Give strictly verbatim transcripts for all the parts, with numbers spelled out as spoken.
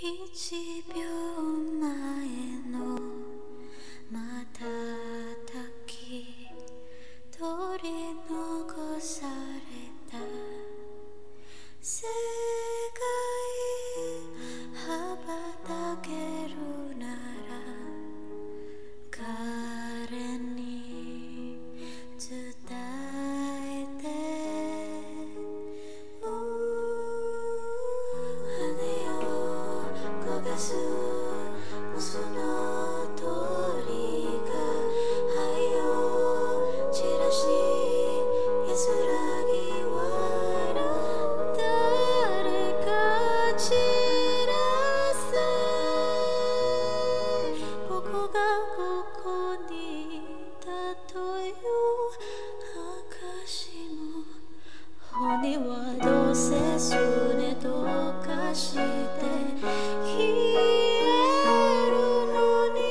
一秒前の瞬き取り残された世界羽ばたけるなら彼に伝えて羽を焦がすもうその通りが灰を散らし安らぎ笑う誰か散らせ僕がここにいたという証も骨はどうせすねとかして消えるのに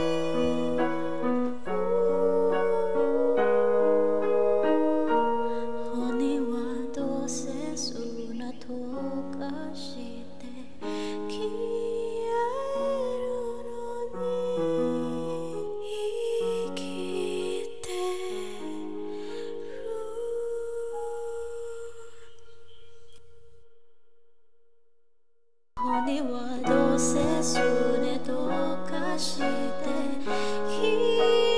骨はどうせすねとかして消えるのに生きてる骨はどうせすねとかして消え